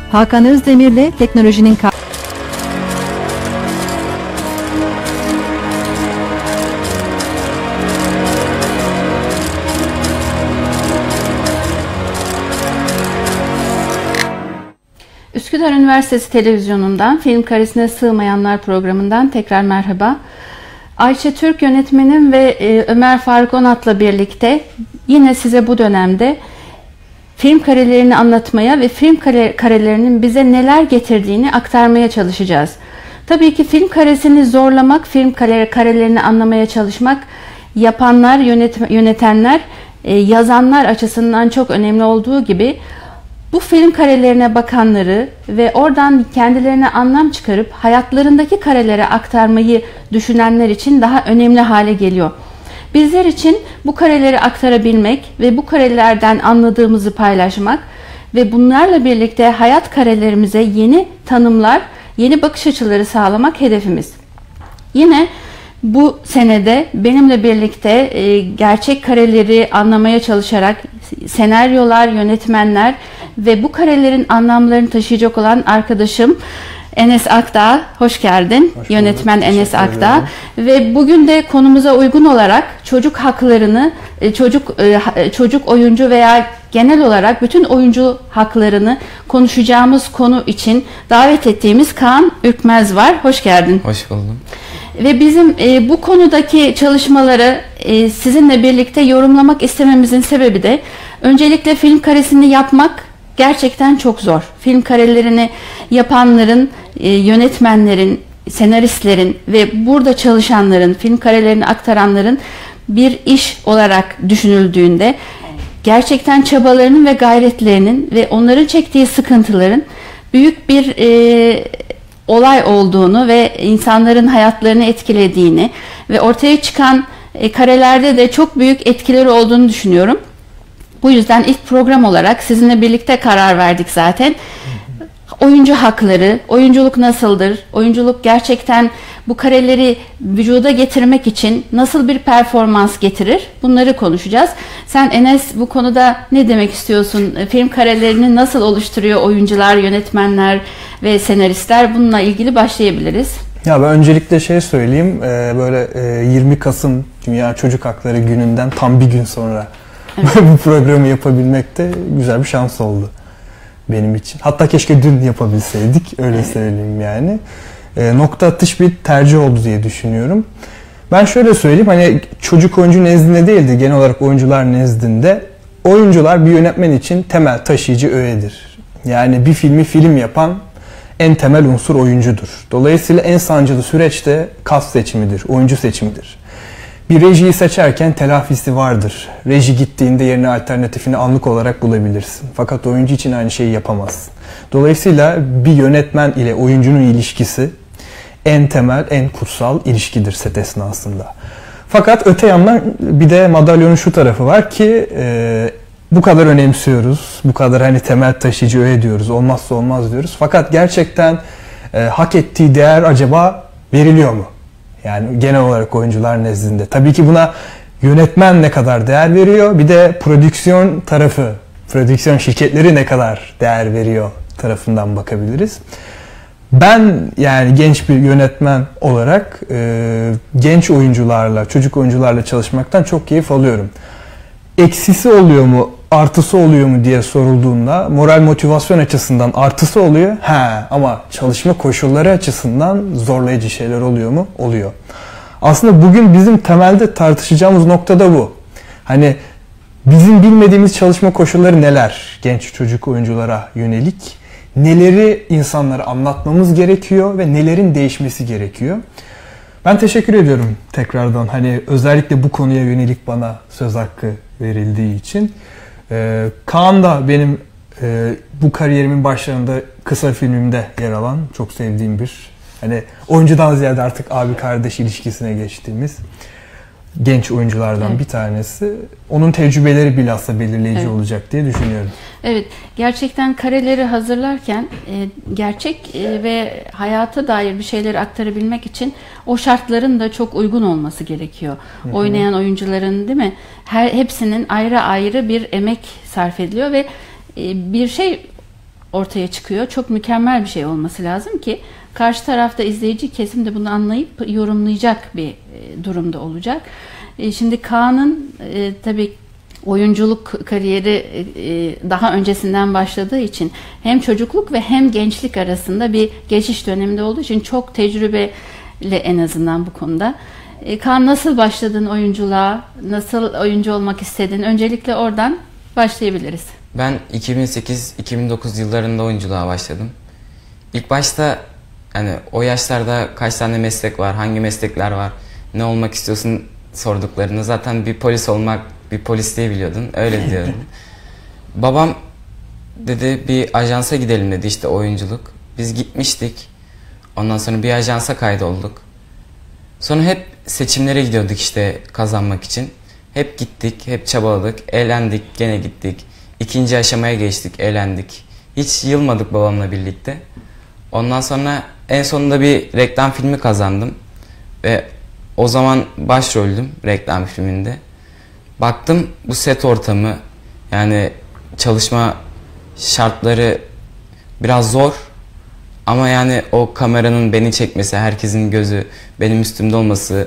Hakan Özdemir'le teknolojinin Üsküdar Üniversitesi Televizyonu'ndan Film Karesine Sığmayanlar programından tekrar merhaba. Ayça Türk yönetmenim ve Ömer Faruk Onat'la birlikte yine size bu dönemde film karelerini anlatmaya ve film karelerinin bize neler getirdiğini aktarmaya çalışacağız. Tabii ki film karesini zorlamak, film karelerini anlamaya çalışmak yapanlar, yönetenler, yazanlar açısından çok önemli olduğu gibi bu film karelerine bakanları ve oradan kendilerine anlam çıkarıp hayatlarındaki karelere aktarmayı düşünenler için daha önemli hale geliyor. Bizler için bu kareleri aktarabilmek ve bu karelerden anladığımızı paylaşmak ve bunlarla birlikte hayat karelerimize yeni tanımlar, yeni bakış açıları sağlamak hedefimiz. Yine bu senede benimle birlikte gerçek kareleri anlamaya çalışarak senaryolar, yönetmenler ve bu karelerin anlamlarını taşıyacak olan arkadaşım Enes Akdağ, hoş geldin. Hoş Yönetmen Enes Akdağ. Ve bugün de konumuza uygun olarak çocuk haklarını, çocuk oyuncu veya genel olarak bütün oyuncu haklarını konuşacağımız konu için davet ettiğimiz Kaan Ürkmez var. Hoş geldin. Hoş buldum. Ve bizim bu konudaki çalışmaları sizinle birlikte yorumlamak istememizin sebebi de öncelikle film karesini yapmak gerçekten çok zor. Film karelerini yapanların, yönetmenlerin, senaristlerin ve burada çalışanların, film karelerini aktaranların bir iş olarak düşünüldüğünde gerçekten çabalarının ve gayretlerinin ve onların çektiği sıkıntıların büyük bir olay olduğunu ve insanların hayatlarını etkilediğini ve ortaya çıkan karelerde de çok büyük etkileri olduğunu düşünüyorum. Bu yüzden ilk program olarak sizinle birlikte karar verdik zaten. Oyuncu hakları, oyunculuk nasıldır? Oyunculuk gerçekten bu kareleri vücuda getirmek için nasıl bir performans getirir? Bunları konuşacağız. Sen Enes bu konuda ne demek istiyorsun? Film karelerini nasıl oluşturuyor oyuncular, yönetmenler ve senaristler? Bununla ilgili başlayabiliriz. Ya ben öncelikle söyleyeyim. Böyle 20 Kasım Dünya Çocuk Hakları Günü'nden tam bir gün sonra bu programı yapabilmek de güzel bir şans oldu benim için. Hatta keşke dün yapabilseydik, öyle söyleyeyim yani. Nokta atış bir tercih oldu diye düşünüyorum. Ben şöyle söyleyeyim, hani çocuk oyuncu nezdinde değil de genel olarak oyuncular nezdinde oyuncular bir yönetmen için temel taşıyıcı öğedir. Yani bir filmi film yapan en temel unsur oyuncudur. Dolayısıyla en sancılı süreç de kas seçimidir, oyuncu seçimidir. Bir rejiyi seçerken telafisi vardır. Reji gittiğinde yerine alternatifini anlık olarak bulabilirsin. Fakat oyuncu için aynı şeyi yapamazsın. Dolayısıyla bir yönetmen ile oyuncunun ilişkisi en temel, en kutsal ilişkidir set esnasında. Fakat öte yandan bir de madalyonun şu tarafı var ki bu kadar önemsiyoruz, bu kadar hani temel taşıyıcı öğe diyoruz, olmazsa olmaz diyoruz. Fakat gerçekten hak ettiği değer acaba veriliyor mu? Yani genel olarak oyuncular nezdinde. Tabii ki buna yönetmen ne kadar değer veriyor, bir de prodüksiyon tarafı, prodüksiyon şirketleri ne kadar değer veriyor tarafından bakabiliriz. Ben yani genç bir yönetmen olarak genç oyuncularla, çocuk oyuncularla çalışmaktan çok keyif alıyorum. Eksisi oluyor mu, artısı oluyor mu diye sorulduğunda moral motivasyon açısından artısı oluyor. Ama çalışma koşulları açısından zorlayıcı şeyler oluyor mu? Oluyor. Aslında bugün bizim temelde tartışacağımız nokta da bu. Hani bizim bilmediğimiz çalışma koşulları neler genç çocuk oyunculara yönelik? Neleri insanlara anlatmamız gerekiyor ve nelerin değişmesi gerekiyor? Ben teşekkür ediyorum tekrardan. Hani özellikle bu konuya yönelik bana söz hakkı verildiği için. Kaan da benim bu kariyerimin başlarında kısa filmimde yer alan çok sevdiğim bir, hani oyuncudan ziyade artık abi kardeş ilişkisine geçtiğimiz genç oyunculardan bir tanesi. Onun tecrübeleri bilhassa belirleyici olacak diye düşünüyorum. Evet, gerçekten kareleri hazırlarken gerçek ve hayata dair bir şeyleri aktarabilmek için o şartların da çok uygun olması gerekiyor. Oynayan oyuncuların, değil mi? Hepsinin ayrı ayrı bir emek sarf ediliyor ve bir şey ortaya çıkıyor. Çok mükemmel bir şey olması lazım ki karşı tarafta izleyici kesim de bunu anlayıp yorumlayacak bir durumda olacak. Şimdi Kaan'ın tabii oyunculuk kariyeri daha öncesinden başladığı için hem çocukluk ve hem gençlik arasında bir geçiş döneminde olduğu için çok tecrübeli en azından bu konuda. Kaan, nasıl başladın oyunculuğa? Nasıl oyuncu olmak istedin? Öncelikle oradan başlayabiliriz. Ben 2008-2009 yıllarında oyunculuğa başladım. İlk başta yani o yaşlarda kaç tane meslek var, hangi meslekler var, ne olmak istiyorsun sorduklarında zaten bir polis diye biliyordun, öyle diyordun. Babam dedi bir ajansa gidelim dedi, işte oyunculuk. Biz gitmiştik. Ondan sonra bir ajansa kaydolduk. Sonra hep seçimlere gidiyorduk işte kazanmak için. Hep gittik, hep çabaladık, eğlendik, gene gittik. İkinci aşamaya geçtik, eğlendik. Hiç yılmadık babamla birlikte. Ondan sonra en sonunda bir reklam filmi kazandım. Ve o zaman başroldüm reklam filminde. Baktım bu set ortamı, yani çalışma şartları biraz zor. Ama yani o kameranın beni çekmesi, herkesin gözü benim üstümde olması,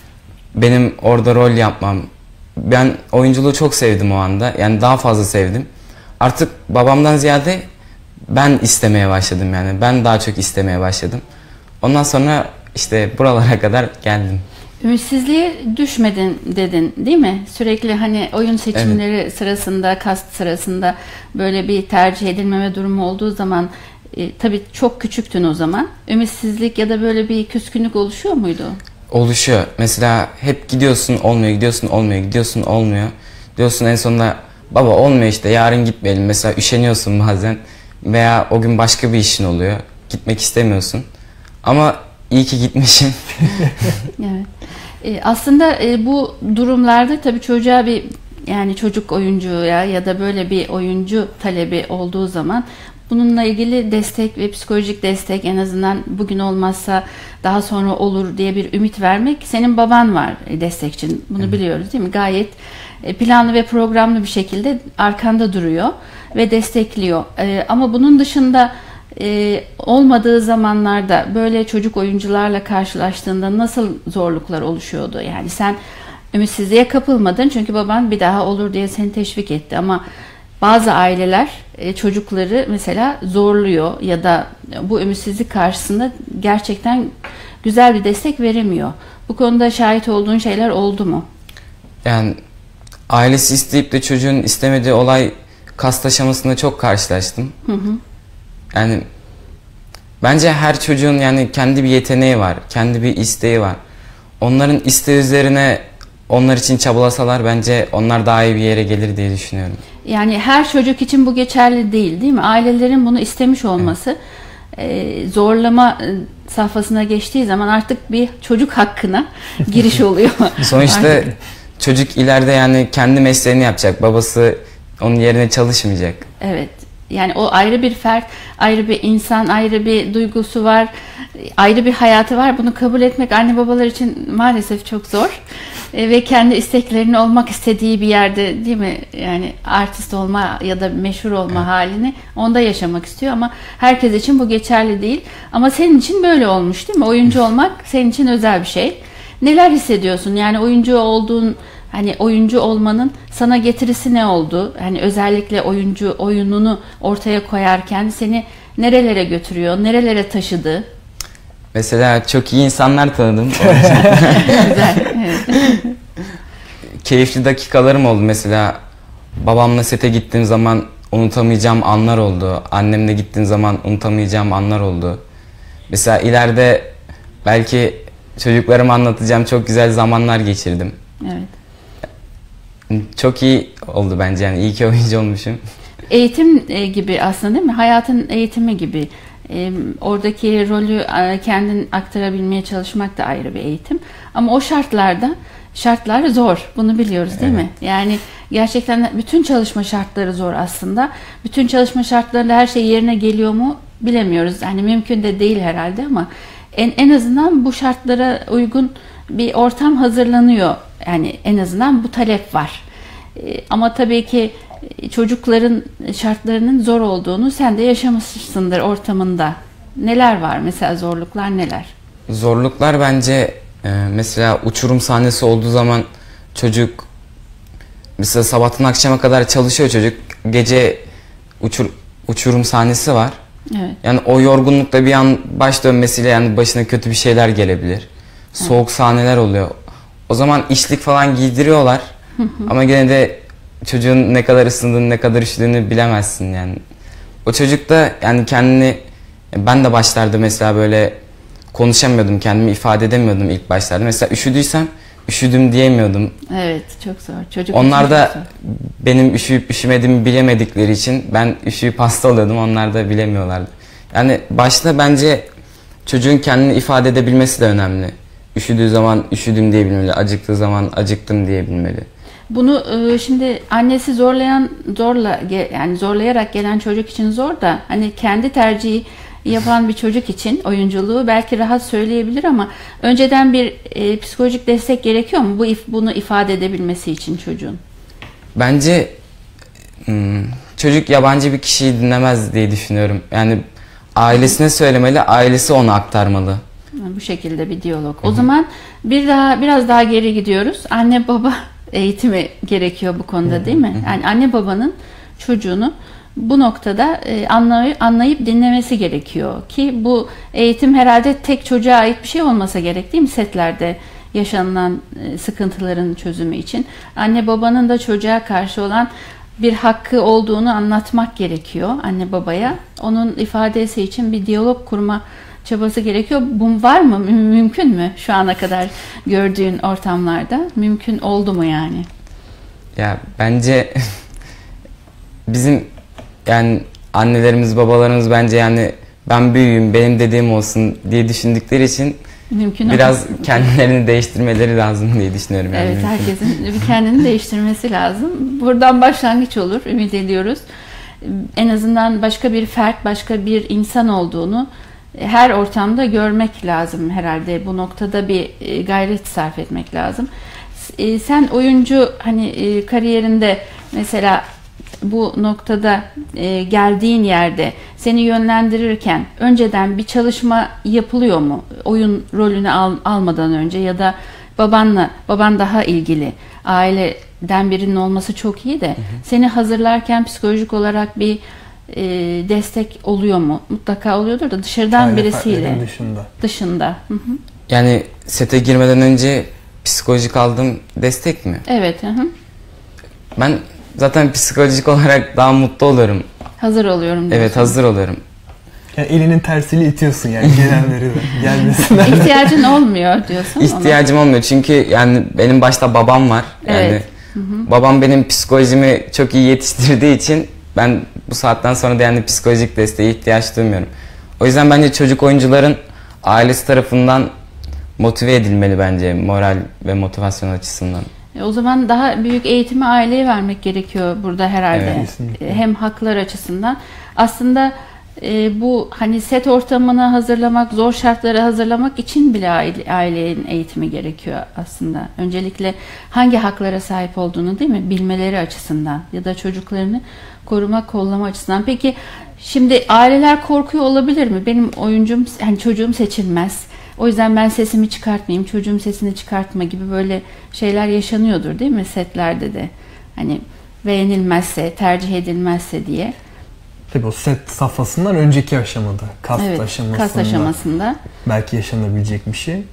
benim orada rol yapmam. Ben oyunculuğu çok sevdim o anda. Yani daha fazla sevdim. Artık babamdan ziyade ben istemeye başladım yani. Ben daha çok istemeye başladım. Ondan sonra işte buralara kadar geldim. Ümitsizliğe düşmedin dedin değil mi? Sürekli hani oyun seçimleri sırasında, kast sırasında böyle bir tercih edilmeme durumu olduğu zaman tabii çok küçüktün o zaman. Ümitsizlik ya da böyle bir küskünlük oluşuyor muydu? Oluşuyor. Mesela hep gidiyorsun olmuyor, gidiyorsun olmuyor, gidiyorsun olmuyor. Diyorsun en sonunda baba olmuyor işte, yarın gitmeyelim. Mesela üşeniyorsun bazen veya o gün başka bir işin oluyor. Gitmek istemiyorsun. Ama iyi ki gitmişim. Evet. Aslında bu durumlarda tabii çocuğa bir, yani çocuk oyuncuya ya da böyle bir oyuncu talebi olduğu zaman bununla ilgili destek ve psikolojik destek, en azından bugün olmazsa daha sonra olur diye bir ümit vermek. Senin baban var destekçin. Bunu biliyoruz değil mi? Gayet planlı ve programlı bir şekilde arkanda duruyor ve destekliyor. Ama bunun dışında olmadığı zamanlarda böyle çocuk oyuncularla karşılaştığında nasıl zorluklar oluşuyordu? Yani sen ümitsizliğe kapılmadın çünkü baban bir daha olur diye seni teşvik etti, ama bazı aileler çocukları mesela zorluyor ya da bu ümitsizlik karşısında gerçekten güzel bir destek veremiyor. Bu konuda şahit olduğun şeyler oldu mu? Yani ailesi isteyip de çocuğun istemediği olay kast aşamasında çok karşılaştım. Yani bence her çocuğun yani kendi bir yeteneği var, kendi bir isteği var. Onların isteği üzerine onlar için çabalasalar bence onlar daha iyi bir yere gelir diye düşünüyorum. Yani her çocuk için bu geçerli değil mi? Ailelerin bunu istemiş olması zorlama safhasına geçtiği zaman artık bir çocuk hakkına giriş oluyor. Sonuçta çocuk ileride yani kendi mesleğini yapacak. Babası onun yerine çalışmayacak. Evet. Yani o ayrı bir fert, ayrı bir insan, ayrı bir duygusu var, ayrı bir hayatı var. Bunu kabul etmek anne babalar için maalesef çok zor. Ve kendi isteklerini olmak istediği bir yerde, değil mi? Yani artist olma ya da meşhur olma halini onda yaşamak istiyor, ama herkes için bu geçerli değil. Ama senin için böyle olmuş değil mi? Oyuncu olmak senin için özel bir şey. Neler hissediyorsun? Yani oyuncu olduğun, hani oyuncu olmanın sana getirisi ne oldu? Hani özellikle oyuncu oyununu ortaya koyarken seni nerelere götürüyor, nerelere taşıdı? Mesela çok iyi insanlar tanıdım. Güzel. Evet. Keyifli dakikalarım oldu. Mesela babamla sete gittiğim zaman unutamayacağım anlar oldu. Annemle gittiğim zaman unutamayacağım anlar oldu. Mesela ileride belki çocuklarıma anlatacağım çok güzel zamanlar geçirdim. Evet. Çok iyi oldu bence, yani iyi ki oyuncu olmuşum. Eğitim gibi aslında, değil mi? Hayatın eğitimi gibi. Oradaki rolü kendin aktarabilmeye çalışmak da ayrı bir eğitim. Ama o şartlar zor. Bunu biliyoruz değil mi? Yani gerçekten bütün çalışma şartları zor aslında. Bütün çalışma şartlarında her şey yerine geliyor mu bilemiyoruz. Yani mümkün de değil herhalde, ama en azından bu şartlara uygun bir ortam hazırlanıyor. Yani en azından bu talep var. Ama tabii ki çocukların şartlarının zor olduğunu sen de yaşamışsındır ortamında. Neler var mesela, zorluklar neler? Zorluklar bence mesela uçurum sahnesi olduğu zaman çocuk mesela sabahtan akşama kadar çalışıyor çocuk. Gece uçurum sahnesi var. Evet. Yani o yorgunlukla bir an baş dönmesiyle yani başına kötü bir şeyler gelebilir. Soğuk sahneler oluyor. O zaman içlik falan giydiriyorlar. Ama gene de çocuğun ne kadar ısındığını, ne kadar üşüdüğünü bilemezsin yani. O çocuk da yani kendini, ben de başlarda mesela böyle konuşamıyordum, kendimi ifade edemiyordum ilk başlarda. Mesela üşüdüysem üşüdüm diyemiyordum. Evet, çok zor. Çocuk onlar da çok zor. benim üşüyüp üşümediğimi bilemedikleri için ben üşüyüp hasta oluyordum, onlar da bilemiyorlardı. Yani başta bence çocuğun kendini ifade edebilmesi de önemli. Üşüdüğü zaman üşüdüm diyebilmeli, acıktığı zaman acıktım diyebilmeli. Bunu şimdi annesi yani zorlayarak gelen çocuk için zor da, hani kendi tercihi yapan bir çocuk için oyunculuğu belki rahat söyleyebilir ama önceden bir psikolojik destek gerekiyor mu bunu ifade edebilmesi için çocuğun? Bence çocuk yabancı bir kişiyi dinlemez diye düşünüyorum. Yani ailesine söylemeli, ailesi ona aktarmalı. Bu şekilde bir diyalog. O zaman biraz daha geri gidiyoruz. Anne baba eğitimi gerekiyor bu konuda, değil mi? Yani anne babanın çocuğunu bu noktada anlayıp dinlemesi gerekiyor ki bu eğitim herhalde tek çocuğa ait bir şey olmasa gerek, değil mi? Setlerde yaşanılan sıkıntıların çözümü için anne babanın da çocuğa karşı olan bir hakkı olduğunu anlatmak gerekiyor anne babaya. Onun ifadesi için bir diyalog kurma çabası gerekiyor. Bu var mı? Mümkün mü? Şu ana kadar gördüğün ortamlarda mümkün oldu mu yani? Ya bence bizim yani annelerimiz, babalarımız bence yani ben büyüğüm, benim dediğim olsun diye düşündükleri için mümkün biraz olmasın. Kendilerini değiştirmeleri lazım diye düşünüyorum. Yani evet, mümkün. herkesin bir kendini değiştirmesi lazım. Buradan başlangıç olur, ümit ediyoruz. En azından başka bir fert, başka bir insan olduğunu her ortamda görmek lazım herhalde. Bu noktada bir gayret sarf etmek lazım. Sen oyuncu kariyerinde mesela bu noktada geldiğin yerde seni yönlendirirken önceden bir çalışma yapılıyor mu? Oyun rolünü almadan önce ya da baban daha ilgili, aileden birinin olması çok iyi de seni hazırlarken psikolojik olarak bir destek oluyor mu? Mutlaka oluyordur da dışarıdan birisiyle. Dışında. Hı hı. Yani sete girmeden önce psikolojik aldığım destek mi? Evet. Hı hı. Ben zaten psikolojik olarak daha mutlu oluyorum. Hazır oluyorum diyorsun. Evet, hazır oluyorum. Yani elinin tersiyle itiyorsun yani gelenleri de gelmesinler. İhtiyacın olmuyor diyorsun. İhtiyacım olmuyor çünkü yani benim başta babam var. Yani Evet. babam benim psikolojimi çok iyi yetiştirdiği için ben bu saatten sonra da yani psikolojik desteğe ihtiyaç duymuyorum. O yüzden bence çocuk oyuncuların ailesi tarafından motive edilmeli bence, moral ve motivasyon açısından. O zaman daha büyük eğitimi aileye vermek gerekiyor burada herhalde. Evet, hem haklar açısından. Aslında bu set ortamını hazırlamak, zor şartları hazırlamak için bile ailenin eğitimi gerekiyor aslında. Öncelikle hangi haklara sahip olduğunu, değil mi? Bilmeleri açısından ya da çocuklarını koruma, kollama açısından. Peki şimdi aileler korkuyor olabilir mi? Benim çocuğum seçilmez. O yüzden ben sesimi çıkartmayayım, çocuğum sesini çıkartma gibi böyle şeyler yaşanıyordur, değil mi setlerde de? Beğenilmezse, tercih edilmezse diye. Tabii o set safhasından önceki aşamada, kast aşamasında belki yaşanabilecek bir şey.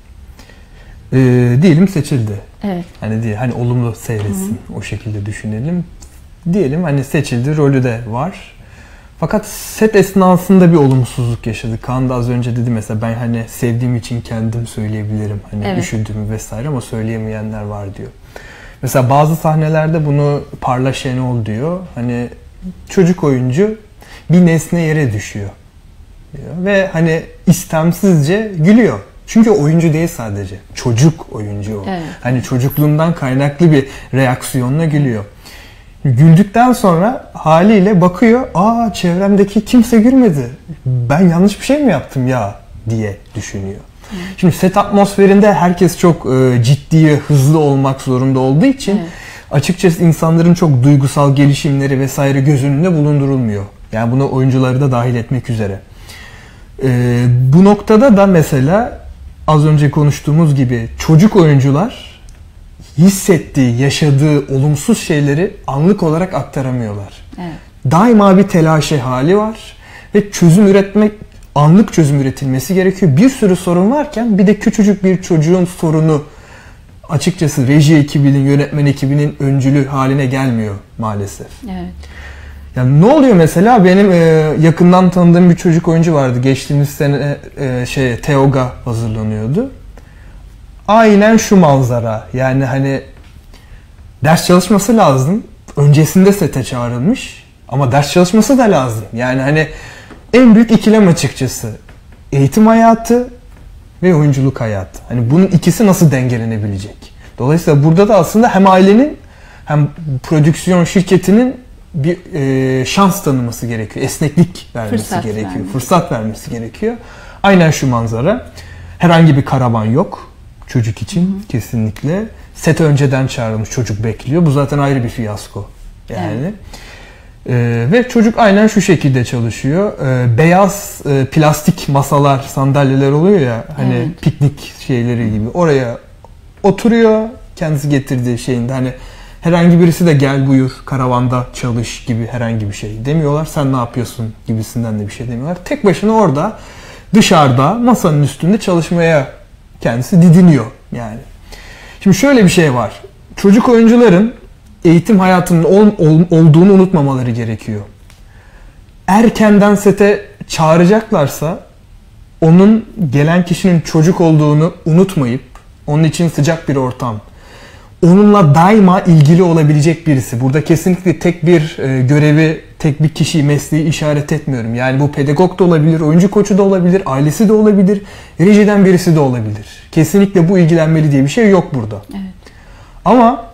Diyelim seçildi. Evet. Hani olumlu seyretsin, o şekilde düşünelim. Diyelim seçildi, rolü de var. Fakat set esnasında bir olumsuzluk yaşadı. Kaan da az önce dedi mesela ben sevdiğim için kendim söyleyebilirim. Evet. Üşüdüm vesaire ama söyleyemeyenler var diyor. Mesela bazı sahnelerde bunu Parla Şenol diyor. Çocuk oyuncu bir nesne yere düşüyor diyor. Ve istemsizce gülüyor. Çünkü oyuncu değil sadece. Çocuk oyuncu o. Evet. Çocukluğundan kaynaklı bir reaksiyonla gülüyor. Güldükten sonra haliyle bakıyor, çevremdeki kimse gülmedi. Ben yanlış bir şey mi yaptım ya diye düşünüyor. Şimdi set atmosferinde herkes çok ciddi ve hızlı olmak zorunda olduğu için açıkçası insanların çok duygusal gelişimleri vesaire göz önünde bulundurulmuyor. Yani buna oyuncuları da dahil etmek üzere. Bu noktada da mesela az önce konuştuğumuz gibi çocuk oyuncular hissettiği, yaşadığı olumsuz şeyleri anlık olarak aktaramıyorlar. Evet. Daima bir telaşı hali var ve anlık çözüm üretilmesi gerekiyor. Bir sürü sorun varken bir de küçücük bir çocuğun sorunu açıkçası reji ekibinin, yönetmen ekibinin öncülü haline gelmiyor maalesef. Evet. Yani ne oluyor mesela? Benim yakından tanıdığım bir çocuk oyuncu vardı. Geçtiğimiz sene TEOG'a hazırlanıyordu. Aynen şu manzara. Yani hani ders çalışması lazım. Öncesinde sete çağrılmış. Ama ders çalışması da lazım. Yani hani en büyük ikilem açıkçası. Eğitim hayatı ve oyunculuk hayatı. Hani bunun ikisi nasıl dengelenebilecek? Dolayısıyla burada da aslında hem ailenin hem prodüksiyon şirketinin bir şans tanıması gerekiyor. Esneklik vermesi gerekiyor. Fırsat vermesi gerekiyor. Aynen şu manzara. Herhangi bir karavan yok çocuk için kesinlikle. Sete önceden çağrılmış, çocuk bekliyor. Bu zaten ayrı bir fiyasko. Yani. Ve çocuk aynen şu şekilde çalışıyor. Beyaz plastik masalar, sandalyeler oluyor ya hani piknik şeyleri gibi. Oraya oturuyor. Kendisi getirdiği şeyinde hani herhangi birisi de gel buyur karavanda çalış gibi herhangi bir şey demiyorlar. Sen ne yapıyorsun gibisinden de bir şey demiyorlar. Tek başına orada dışarıda masanın üstünde çalışmaya kendisi didiniyor yani. Şimdi şöyle bir şey var. Çocuk oyuncuların eğitim hayatının olduğunu unutmamaları gerekiyor. Erkenden sete çağıracaklarsa onun gelen kişinin çocuk olduğunu unutmayıp onun için sıcak bir ortam, onunla daima ilgili olabilecek birisi. Burada kesinlikle tek bir görevi, tek bir kişiyi, mesleği işaret etmiyorum. Yani bu pedagog da olabilir, oyuncu koçu da olabilir, ailesi de olabilir, rejiden birisi de olabilir. Kesinlikle bu ilgilenmeli diye bir şey yok burada. Evet. Ama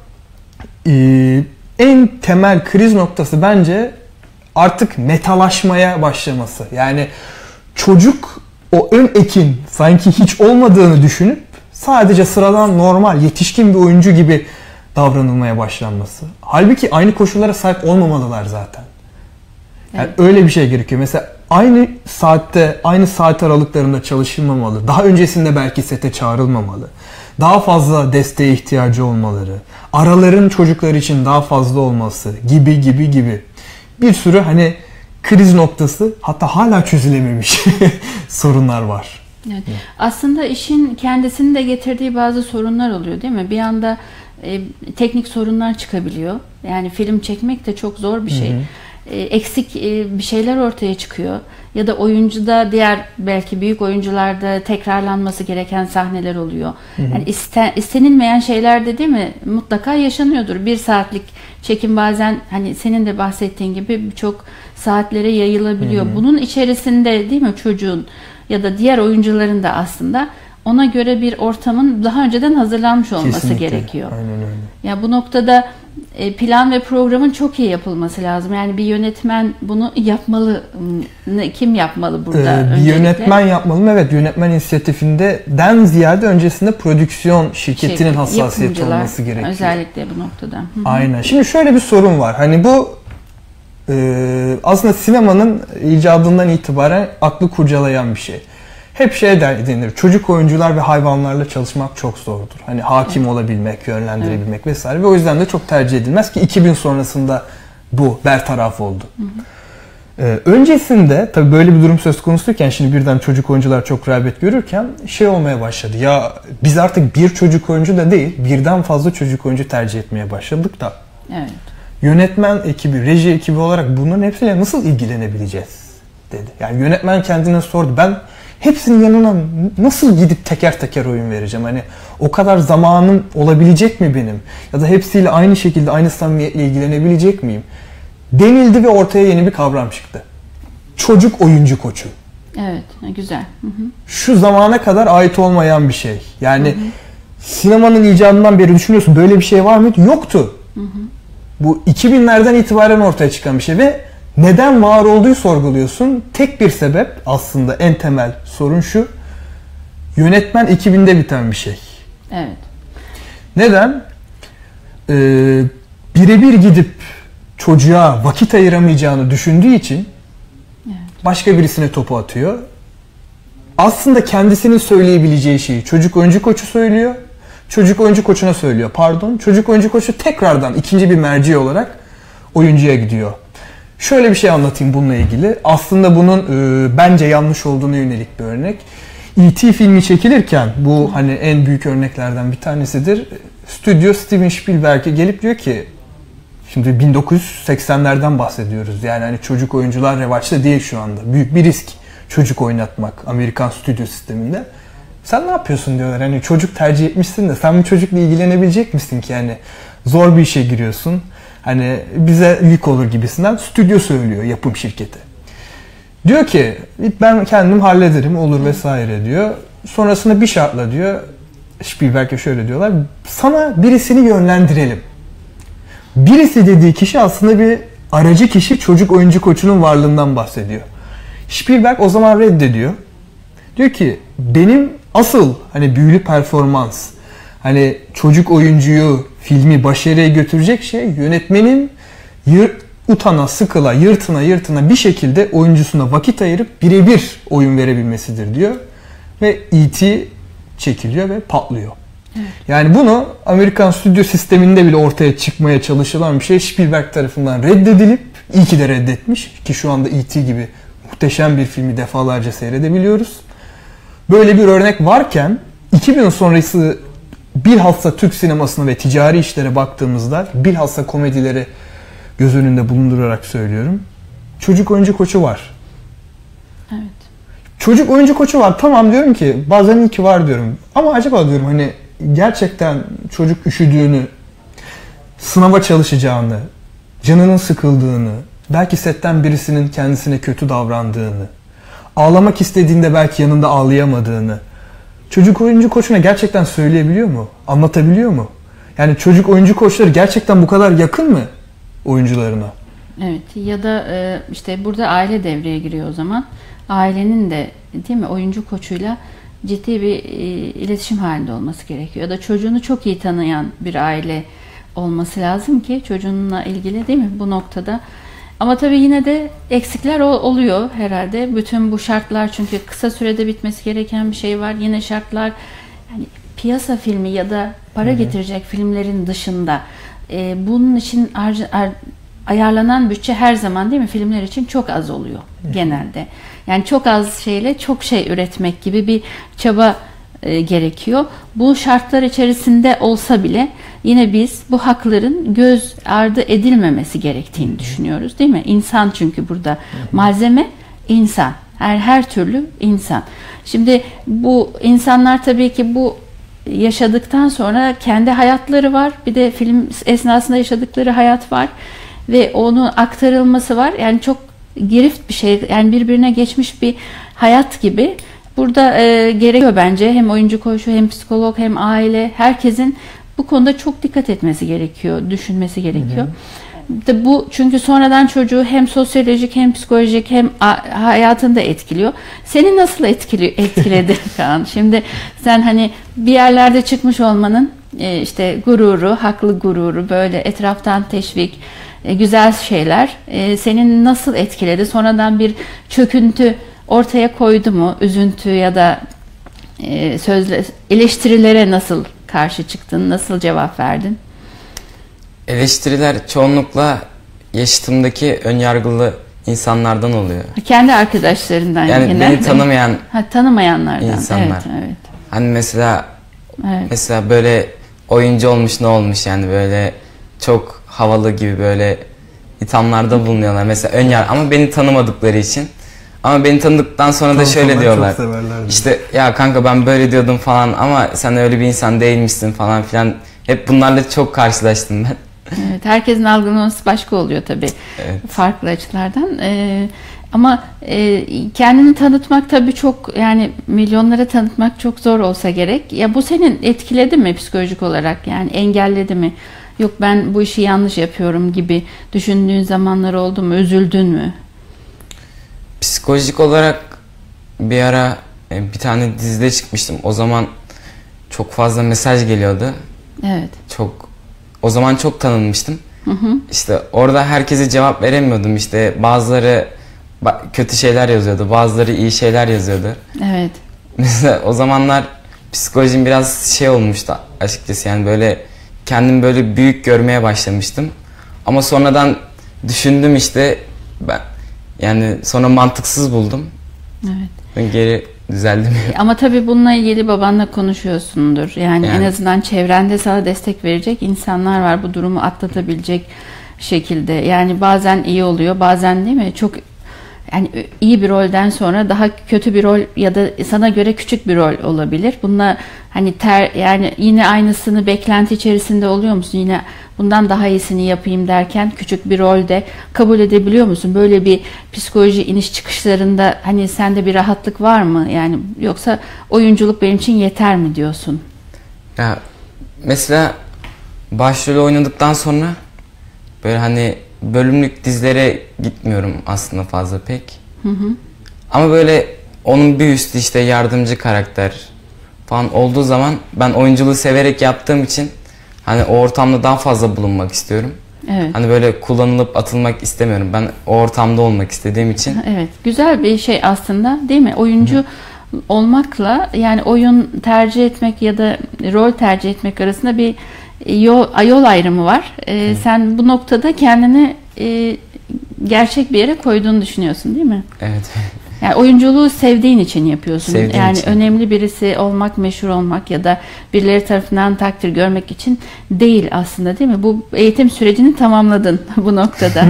en temel kriz noktası bence artık metalaşmaya başlaması. Yani çocuk o ön ekin sanki hiç olmadığını düşünüp sadece sıradan normal yetişkin bir oyuncu gibi davranılmaya başlanması. Halbuki aynı koşullara sahip olmamalılar zaten. Yani öyle bir şey gerekiyor. Mesela aynı saatte, aynı saat aralıklarında çalışılmamalı. Daha öncesinde belki sete çağrılmamalı. Daha fazla desteğe ihtiyacı olmaları. Araların çocuklar için daha fazla olması gibi. Bir sürü hani kriz noktası, hatta hala çözülememiş sorunlar var. Evet. Aslında işin kendisinin de getirdiği bazı sorunlar oluyor değil mi? Bir anda teknik sorunlar çıkabiliyor. Yani film çekmek de çok zor bir şey. Eksik bir şeyler ortaya çıkıyor. Ya da oyuncuda, diğer belki büyük oyuncularda tekrarlanması gereken sahneler oluyor. Yani istenilmeyen şeyler de değil mi? Mutlaka yaşanıyordur. Bir saatlik çekim bazen hani senin de bahsettiğin gibi birçok saatlere yayılabiliyor. Bunun içerisinde değil mi çocuğun ya da diğer oyuncuların da aslında ona göre bir ortamın daha önceden hazırlanmış olması kesinlikle gerekiyor. Aynen öyle. Ya bu noktada plan ve programın çok iyi yapılması lazım. Yani bir yönetmen bunu yapmalı. Kim yapmalı burada? Bir yönetmen yapmalı mı? Evet, yönetmen inisiyatifinden ziyade öncesinde prodüksiyon şirketinin hassasiyeti olması gerekiyor. Özellikle bu noktada. Aynen. Şimdi şöyle bir sorun var. Hani bu aslında sinemanın icadından itibaren aklı kurcalayan bir şey. Hep şey denir, çocuk oyuncular ve hayvanlarla çalışmak çok zordur. Hani hakim olabilmek, yönlendirebilmek vesaire ve o yüzden de çok tercih edilmez ki 2000 sonrasında bu bertaraf oldu. Öncesinde tabii böyle bir durum söz konusuyken şimdi birden çocuk oyuncular çok rağbet görürken şey olmaya başladı. Ya biz artık bir çocuk oyuncu da değil, birden fazla çocuk oyuncu tercih etmeye başladık da. Evet. Yönetmen ekibi, reji ekibi olarak bunların hepsiyle nasıl ilgilenebileceğiz dedi. Yani yönetmen kendine sordu. Ben hepsinin yanına nasıl gidip teker teker oyun vereceğim? Hani o kadar zamanım olabilecek mi benim? Ya da hepsiyle aynı şekilde, aynı samimiyetle ilgilenebilecek miyim? Denildi ve ortaya yeni bir kavram çıktı. Çocuk oyuncu koçu. Evet, güzel. Şu zamana kadar ait olmayan bir şey. Yani sinemanın icadından beri düşünüyorsun, böyle bir şey var mıydı? Yoktu. Bu 2000'lerden itibaren ortaya çıkan bir şey ve neden var olduğu sorguluyorsun. Tek bir sebep, aslında en temel sorun şu: yönetmen ekibinde biten bir şey. Evet. Neden? birebir gidip çocuğa vakit ayıramayacağını düşündüğü için başka birisine topu atıyor. Aslında kendisinin söyleyebileceği şeyi çocuk oyuncu koçu söylüyor. Çocuk oyuncu koçuna söylüyor. Pardon. Çocuk oyuncu koçu tekrardan ikinci bir merci olarak oyuncuya gidiyor. Şöyle bir şey anlatayım bununla ilgili. Aslında bunun bence yanlış olduğuna yönelik bir örnek. E.T. filmi çekilirken bu hani en büyük örneklerden bir tanesidir. Stüdyo Steven Spielberg'e gelip diyor ki, şimdi 1980'lerden bahsediyoruz. Yani hani çocuk oyuncular revaçta değil şu anda. Büyük bir risk çocuk oynatmak Amerikan stüdyo sisteminde. Sen ne yapıyorsun diyorlar. Hani çocuk tercih etmişsin de sen bu çocukla ilgilenebilecek misin ki? Yani zor bir işe giriyorsun. Hani bize yük olur gibisinden stüdyo söylüyor, yapım şirketi. Diyor ki ben kendim hallederim olur vesaire diyor. Sonrasında bir şartla diyor. Spielberg'e şöyle diyorlar. Sana birisini yönlendirelim. Birisi dediği kişi aslında bir aracı kişi, çocuk oyuncu koçunun varlığından bahsediyor. Spielberg o zaman reddediyor. Diyor ki benim asıl hani büyülü performans, hani çocuk oyuncuyu, filmi başarıya götürecek şey yönetmenin utana, sıkıla, yırtına bir şekilde oyuncusuna vakit ayırıp birebir oyun verebilmesidir diyor. Ve E.T. çekiliyor ve patlıyor. Evet. Yani bunu Amerikan stüdyo sisteminde bile ortaya çıkmaya çalışılan bir şey Spielberg tarafından reddedilip, iyi ki de reddetmiş ki şu anda E.T. gibi muhteşem bir filmi defalarca seyredebiliyoruz. Böyle bir örnek varken 2000 sonrası bilhassa Türk sinemasına ve ticari işlere baktığımızda, bilhassa komedileri göz önünde bulundurarak söylüyorum. Çocuk oyuncu koçu var. Evet. Çocuk oyuncu koçu var. Tamam diyorum ki bazen iyi ki var diyorum. Ama acaba diyorum hani gerçekten çocuk üşüdüğünü, sınava çalışacağını, canının sıkıldığını, belki setten birisinin kendisine kötü davrandığını, ağlamak istediğinde belki yanında ağlayamadığını çocuk oyuncu koçuna gerçekten söyleyebiliyor mu? Anlatabiliyor mu? Yani çocuk oyuncu koçları gerçekten bu kadar yakın mı oyuncularına? Evet, ya da işte burada aile devreye giriyor o zaman. Ailenin de değil mi oyuncu koçuyla ciddi bir iletişim halinde olması gerekiyor. Ya da çocuğunu çok iyi tanıyan bir aile olması lazım ki çocuğunla ilgili değil mi bu noktada. Ama tabii yine de eksikler oluyor herhalde. Bütün bu şartlar, çünkü kısa sürede bitmesi gereken bir şey var. Yine şartlar yani piyasa filmi ya da para getirecek filmlerin dışında bunun için ayarlanan bütçe her zaman değil mi filmler için çok az oluyor genelde. Yani çok az şeyle çok şey üretmek gibi bir çaba gerekiyor. Bu şartlar içerisinde olsa bile yine biz bu hakların göz ardı edilmemesi gerektiğini düşünüyoruz değil mi? İnsan, çünkü burada malzeme insan. Her türlü insan. Şimdi bu insanlar tabii ki bu yaşadıktan sonra kendi hayatları var. Bir de film esnasında yaşadıkları hayat var. Ve onun aktarılması var. Yani çok girift bir şey. Yani birbirine geçmiş bir hayat gibi. Burada gerekiyor bence hem oyuncu koçu hem psikolog hem aile, herkesin bu konuda çok dikkat etmesi gerekiyor, düşünmesi gerekiyor. De bu çünkü sonradan çocuğu hem sosyolojik hem psikolojik hem hayatında etkiliyor. Seni nasıl etkiledi Kaan? Şimdi sen hani bir yerlerde çıkmış olmanın işte gururu, haklı gururu, böyle etraftan teşvik, güzel şeyler senin nasıl etkiledi? Sonradan bir çöküntü ortaya koydu mu? Üzüntü ya da sözle eleştirilere nasıl karşı çıktın? Nasıl cevap verdin? Eleştiriler çoğunlukla yaşıtımdaki önyargılı insanlardan oluyor. Kendi arkadaşlarından yani yine. Beni tanımayan tanımayanlardan insanlar. Evet, evet. Hani mesela böyle oyuncu olmuş, ne olmuş, yani böyle çok havalı gibi böyle ithamlarda bulunuyorlar. Mesela ama beni tanımadıkları için. Ama beni tanıdıktan sonra da şöyle diyorlar. İşte ya kanka ben böyle diyordum falan ama sen öyle bir insan değilmişsin falan filan. Hep bunlarla çok karşılaştım ben. Evet, herkesin algılaması başka oluyor tabii. Evet. Farklı açılardan. Ama kendini tanıtmak tabii çok, yani milyonlara tanıtmak çok zor olsa gerek. Ya bu senin etkiledi mi psikolojik olarak? Yani engelledi mi? Yok ben bu işi yanlış yapıyorum gibi düşündüğün zamanlar oldu mu? Üzüldün mü? Psikolojik olarak bir ara bir tane dizide çıkmıştım. O zaman çok fazla mesaj geliyordu. Evet. O zaman çok tanınmıştım. İşte orada herkese cevap veremiyordum. İşte bazıları kötü şeyler yazıyordu, bazıları iyi şeyler yazıyordu. Evet. Mesela o zamanlar psikolojim biraz şey olmuştu açıkçası, yani böyle kendimi böyle büyük görmeye başlamıştım. Ama sonradan düşündüm işte, ben yani sonra mantıksız buldum. Evet. Ben geri düzeldim. Ama tabii bununla ilgili babanla konuşuyorsundur. Yani en azından çevrende sana destek verecek insanlar var, bu durumu atlatabilecek şekilde. Yani bazen iyi oluyor, bazen değil mi? Çok yani iyi bir rolden sonra daha kötü bir rol ya da sana göre küçük bir rol olabilir. Bununla hani yani yine aynısını beklenti içerisinde oluyor musun? Yine bundan daha iyisini yapayım derken küçük bir rolde kabul edebiliyor musun? Böyle bir psikoloji iniş çıkışlarında hani sende bir rahatlık var mı? Yani yoksa oyunculuk benim için yeter mi diyorsun? Ya mesela başrolü oynadıktan sonra böyle hani bölümlük dizilere gitmiyorum aslında fazla pek. Ama böyle onun bir üstü işte yardımcı karakter falan olduğu zaman ben oyunculuğu severek yaptığım için hani o ortamda daha fazla bulunmak istiyorum. Evet. Hani böyle kullanılıp atılmak istemiyorum. Ben o ortamda olmak istediğim için. Evet. Güzel bir şey aslında değil mi? Oyuncu olmakla yani oyun tercih etmek ya da rol tercih etmek arasında bir yol ayrımı var. Sen bu noktada kendini gerçek bir yere koyduğunu düşünüyorsun değil mi? Evet. Yani oyunculuğu sevdiğin için yapıyorsun. Sevdiğim yani için. önemli birisi olmak, meşhur olmak ya da birileri tarafından takdir görmek için değil aslında değil mi? Bu eğitim sürecini tamamladın bu noktada.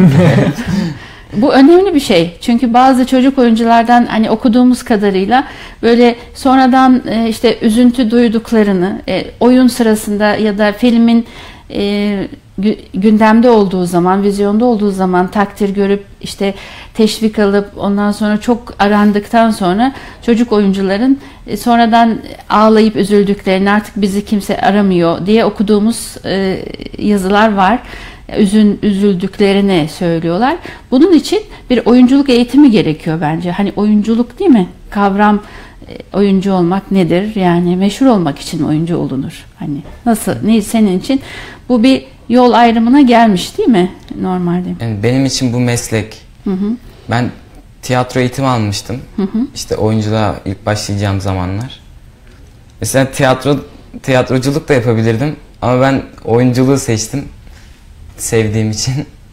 Bu önemli bir şey. Çünkü bazı çocuk oyunculardan hani okuduğumuz kadarıyla böyle sonradan işte üzüntü duyduklarını oyun sırasında ya da filmin gündemde olduğu zaman, vizyonda olduğu zaman takdir görüp işte teşvik alıp ondan sonra çok arandıktan sonra çocuk oyuncuların sonradan ağlayıp üzüldüklerini, artık bizi kimse aramıyor diye okuduğumuz yazılar var. Üzüldüklerini söylüyorlar. Bunun için bir oyunculuk eğitimi gerekiyor bence. Hani oyunculuk değil mi? Kavram, oyuncu olmak nedir? Yani meşhur olmak için oyuncu olunur. Hani nasıl? Ne senin için bu bir yol ayrımına gelmiş değil mi normalde? Yani benim için bu meslek. Ben tiyatro eğitimi almıştım. İşte oyunculuğa ilk başlayacağım zamanlar. Mesela tiyatroculuk da yapabilirdim ama ben oyunculuğu seçtim. Sevdiğim için.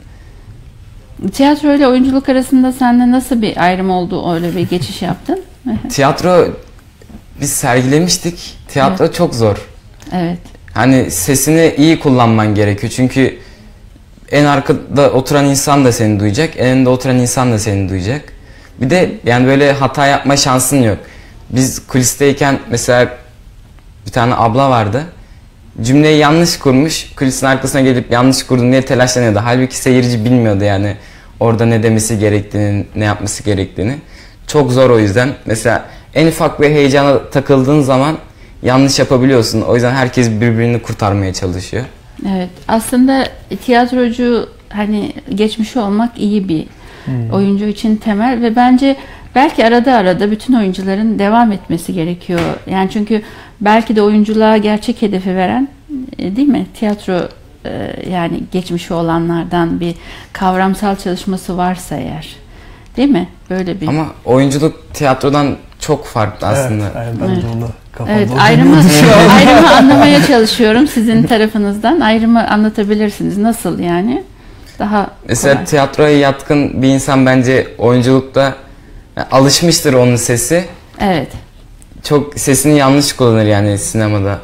Tiyatro ile oyunculuk arasında sende nasıl bir ayrım oldu, öyle bir geçiş yaptın? Tiyatro biz sergilemiştik. Tiyatro çok zor. Evet. Hani sesini iyi kullanman gerekiyor. Çünkü en arkada oturan insan da seni duyacak. En önde oturan insan da seni duyacak. Bir de yani böyle hata yapma şansın yok. Biz kulisteyken mesela bir tane abla vardı. Cümleyi yanlış kurmuş. Kulisin arkasına gelip yanlış kurdum diye telaşlanıyordu. Halbuki seyirci bilmiyordu yani orada ne demesi gerektiğini, ne yapması gerektiğini. Çok zor o yüzden. Mesela en ufak bir heyecana takıldığın zaman yanlış yapabiliyorsun. O yüzden herkes birbirini kurtarmaya çalışıyor. Evet. Aslında tiyatrocu hani geçmişi olmak iyi bir oyuncu için temel ve bence belki arada bütün oyuncuların devam etmesi gerekiyor. Yani çünkü belki de oyunculuğa gerçek hedefi veren değil mi? Tiyatro yani geçmişi olanlardan bir kavramsal çalışması varsa eğer. Değil mi? Böyle bir. Ama oyunculuk tiyatrodan çok farklı aslında. Evet, ben de onu kafamda evet, ayrımı anlamaya çalışıyorum sizin tarafınızdan. Ayrımı anlatabilirsiniz. Nasıl yani? Daha mesela kolay. Tiyatroya yatkın bir insan bence oyunculukta alışmıştır onun sesi. Evet. Çok sesini yanlış kullanır yani sinemada.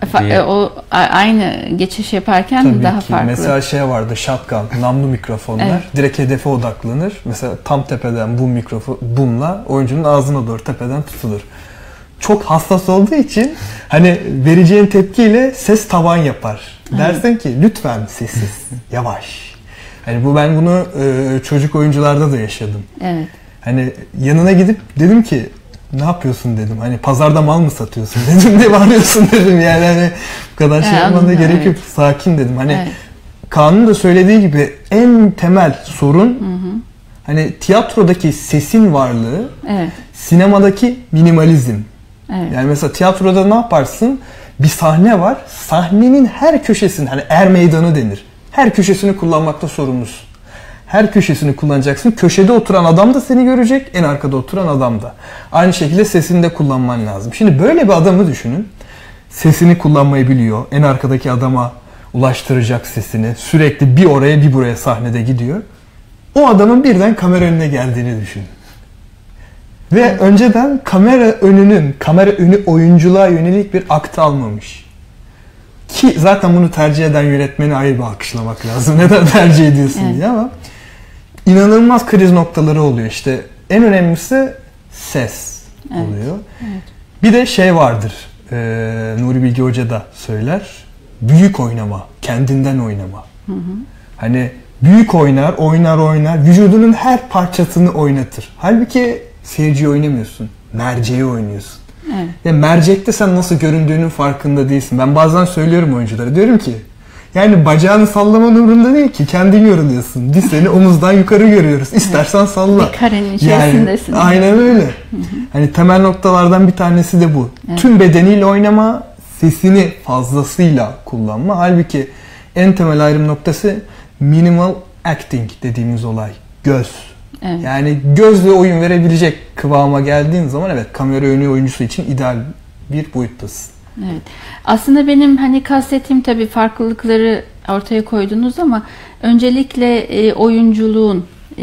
O aynı geçiş yaparken Tabii daha ki. farklı. Mesela şey vardı, shotgun, namlu mikrofonlar. Evet. Direkt hedefe odaklanır. Mesela tam tepeden bumla oyuncunun ağzına doğru tepeden tutulur. Çok hassas olduğu için hani vereceğin tepkiyle ses tavan yapar. Dersin ki lütfen sessiz, yavaş. Hani ben bunu çocuk oyuncularda da yaşadım. Evet. Hani yanına gidip dedim ki ne yapıyorsun dedim. Hani pazarda mal mı satıyorsun dedim. Ne bağırıyorsun dedim. Yani hani bu kadar şey yapmana gerek yok. Sakin dedim. Hani Kaan'ın da söylediği gibi en temel sorun hani tiyatrodaki sesin varlığı, sinemadaki minimalizm. Evet. Yani mesela tiyatroda ne yaparsın? Bir sahne var. Sahnenin her köşesinde hani er meydanı denir. Her köşesini kullanmakta sorumlusun. Her köşesini kullanacaksın. Köşede oturan adam da seni görecek, en arkada oturan adam da. Aynı şekilde sesini de kullanman lazım. Şimdi böyle bir adamı düşünün. Sesini kullanmayı biliyor. En arkadaki adama ulaştıracak sesini. Sürekli bir oraya bir buraya sahnede gidiyor. O adamın birden kamera önüne geldiğini düşün. Ve önceden kamera önü oyunculuğa yönelik bir akt almamış. Ki zaten bunu tercih eden yönetmeni ayrı bir alkışlamak lazım. Neden tercih ediyorsun diye ama inanılmaz kriz noktaları oluyor. İşte en önemlisi ses oluyor. Evet. Bir de şey vardır. Nuri Bilge Hoca da söyler. Büyük oynama, kendinden oynama. Hı hı. Hani büyük oynar, vücudunun her parçasını oynatır. Halbuki seyirciyi oynamıyorsun, merceği oynuyorsun. Evet. Ya mercekte sen nasıl göründüğünün farkında değilsin. Ben bazen söylüyorum oyunculara, diyorum ki yani bacağını sallaman umurunda değil ki, kendin yoruluyorsun. Biz seni omuzdan yukarı görüyoruz. İstersen salla. Bir karenin içerisindesin. Yani, aynen öyle. Hani temel noktalardan bir tanesi de bu. Evet. Tüm bedeniyle oynama, sesini fazlasıyla kullanma. Halbuki en temel ayrım noktası minimal acting dediğimiz olay. Göz. Evet. Yani gözle oyun verebilecek kıvama geldiğin zaman evet, kamera önü oyuncusu için ideal bir boyuttasın. Evet. Aslında benim hani kastettiğim, tabii farklılıkları ortaya koydunuz ama öncelikle oyunculuğun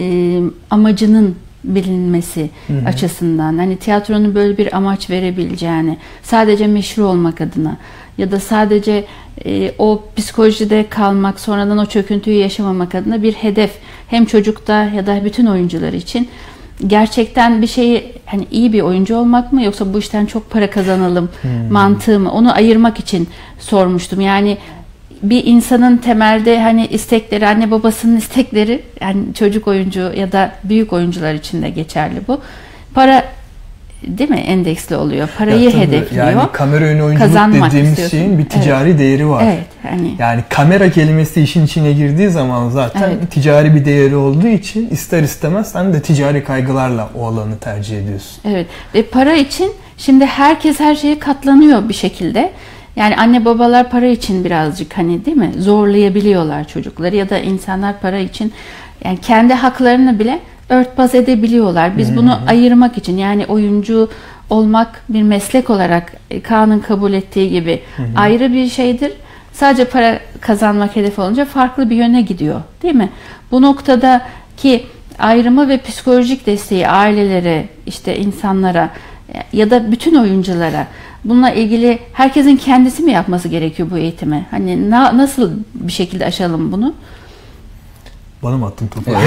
amacının bilinmesi açısından, hani tiyatronun böyle bir amaç verebileceğini, sadece meşhur olmak adına ya da sadece o psikolojide kalmak, sonradan o çöküntüyü yaşamamak adına bir hedef, hem çocukta ya da bütün oyuncular için gerçekten bir şeyi, hani iyi bir oyuncu olmak mı, yoksa bu işten çok para kazanalım mantığı mı, onu ayırmak için sormuştum. Yani bir insanın temelde hani istekleri, anne babasının istekleri, yani çocuk oyuncu ya da büyük oyuncular için de geçerli bu. Para, değil mi, endeksli oluyor. Parayı hedefliyor. Yani kamera önü oyunculuk dediğimiz şeyin bir ticari değeri var. Evet. Hani. Yani kamera kelimesi işin içine girdiği zaman zaten ticari bir değeri olduğu için ister istemez sen de ticari kaygılarla o alanı tercih ediyorsun. Evet. Ve para için şimdi herkes her şeye katlanıyor bir şekilde. Yani anne babalar para için birazcık, hani değil mi, zorlayabiliyorlar çocukları, ya da insanlar para için yani kendi haklarını bile örtbas edebiliyorlar. Biz bunu ayırmak için, yani oyuncu olmak bir meslek olarak Kaan'ın kabul ettiği gibi ayrı bir şeydir. Sadece para kazanmak hedef olunca farklı bir yöne gidiyor, değil mi? Bu noktadaki ayrımı ve psikolojik desteği ailelere, işte insanlara ya da bütün oyunculara, bununla ilgili herkesin kendisi mi yapması gerekiyor bu eğitimi? Hani nasıl bir şekilde aşalım bunu? Bana mı attın topu?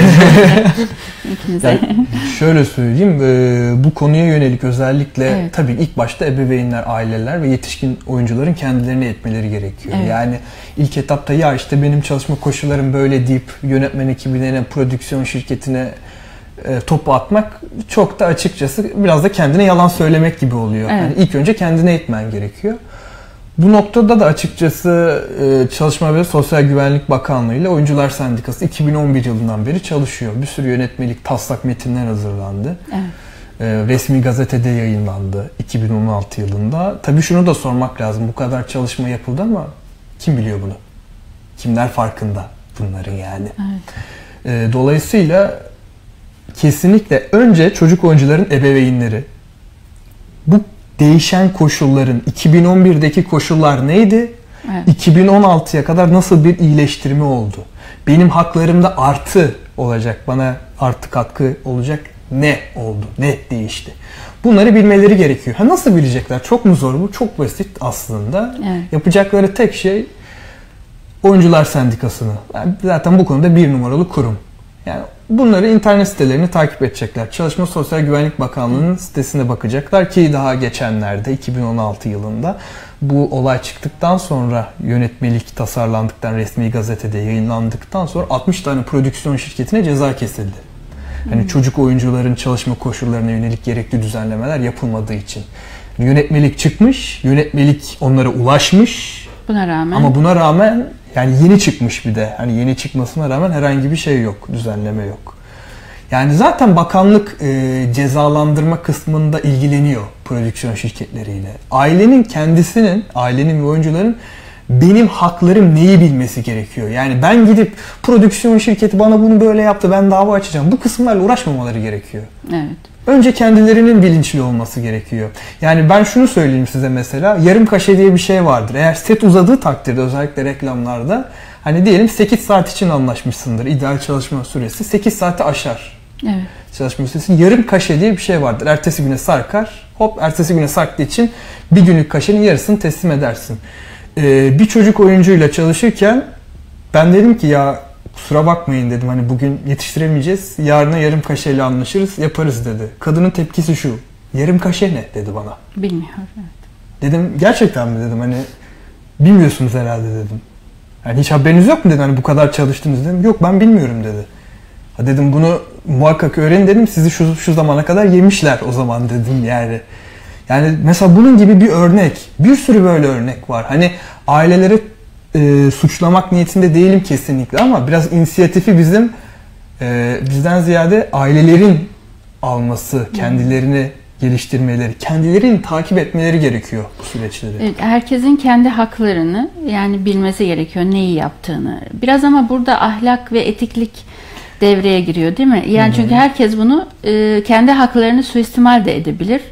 Yani şöyle söyleyeyim, bu konuya yönelik özellikle tabii ilk başta ebeveynler, aileler ve yetişkin oyuncuların kendilerini eğitmeleri gerekiyor. Evet. Yani ilk etapta ya işte benim çalışma koşullarım böyle deyip yönetmen ekibine, prodüksiyon şirketine topu atmak çok da açıkçası biraz da kendine yalan söylemek gibi oluyor. Evet. Yani ilk önce kendine eğitmen gerekiyor. Bu noktada da açıkçası Çalışma ve Sosyal Güvenlik Bakanlığı ile Oyuncular Sendikası 2011 yılından beri çalışıyor. Bir sürü yönetmelik taslak metinler hazırlandı. Evet. Resmi gazetede yayınlandı 2016 yılında. Tabii şunu da sormak lazım. Bu kadar çalışma yapıldı ama kim biliyor bunu? Kimler farkında bunların yani? Evet. Dolayısıyla kesinlikle önce çocuk oyuncuların ebeveynleri, bu değişen koşulların, 2011'deki koşullar neydi? Evet. 2016'ya kadar nasıl bir iyileştirme oldu? Benim haklarımda artı olacak, bana artı katkı olacak ne oldu? Ne değişti? Bunları bilmeleri gerekiyor. Nasıl bilecekler? Çok mu zor bu? Çok basit aslında. Evet. Yapacakları tek şey Oyuncular Sendikası'nı. Yani zaten bu konuda bir numaralı kurum. Yani bunları internet sitelerini takip edecekler. Çalışma Sosyal Güvenlik Bakanlığı'nın sitesine bakacaklar ki daha geçenlerde 2016 yılında bu olay çıktıktan sonra, yönetmelik tasarlandıktan, resmi gazetede yayınlandıktan sonra 60 tane prodüksiyon şirketine ceza kesildi. Hani çocuk oyuncuların çalışma koşullarına yönelik gerekli düzenlemeler yapılmadığı için. Yönetmelik çıkmış, yönetmelik onlara ulaşmış. Buna rağmen yani yeni çıkmış bir de. Hani yeni çıkmasına rağmen herhangi bir şey yok, düzenleme yok. Yani zaten bakanlık cezalandırma kısmında ilgileniyor prodüksiyon şirketleriyle. Ailenin kendisinin, ailenin ve oyuncuların benim haklarım neyi bilmesi gerekiyor. Yani ben gidip prodüksiyon şirketi bana bunu böyle yaptı, ben dava açacağım. Bu kısımlarla uğraşmamaları gerekiyor. Evet. Önce kendilerinin bilinçli olması gerekiyor. Yani ben şunu söyleyeyim size mesela. Yarım kaşe diye bir şey vardır. Eğer set uzadığı takdirde, özellikle reklamlarda, hani diyelim 8 saat için anlaşmışsındır. İdeal çalışma süresi 8 saati aşar. Evet. Çalışma süresi. Yarım kaşe diye bir şey vardır. Ertesi güne sarkar. Hop, ertesi güne sarktığı için bir günlük kaşenin yarısını teslim edersin. Bir çocuk oyuncuyla çalışırken ben dedim ki ya kusura bakmayın dedim, hani bugün yetiştiremeyeceğiz, yarına yarım kaşeyle anlaşırız, yaparız dedi. Kadının tepkisi şu: yarım kaşe ne dedi bana. Bilmiyorum. Evet. Dedim gerçekten mi dedim, hani bilmiyorsunuz herhalde dedim. Yani hiç haberiniz yok mu dedim, hani bu kadar çalıştınız dedim. Yok ben bilmiyorum dedi. Ha dedim, bunu muhakkak öğrenin dedim, sizi şu zamana kadar yemişler o zaman dedim yani. Yani mesela bunun gibi bir örnek, bir sürü böyle örnek var. Hani aileleri suçlamak niyetinde değilim kesinlikle, ama biraz inisiyatifi bizden ziyade ailelerin alması, kendilerini geliştirmeleri, kendilerini takip etmeleri gerekiyor bu süreçleri. Evet, herkesin kendi haklarını yani bilmesi gerekiyor, neyi yaptığını. Biraz ama burada ahlak ve etiklik devreye giriyor değil mi? Yani çünkü herkes bunu kendi haklarını suistimal de edebilir.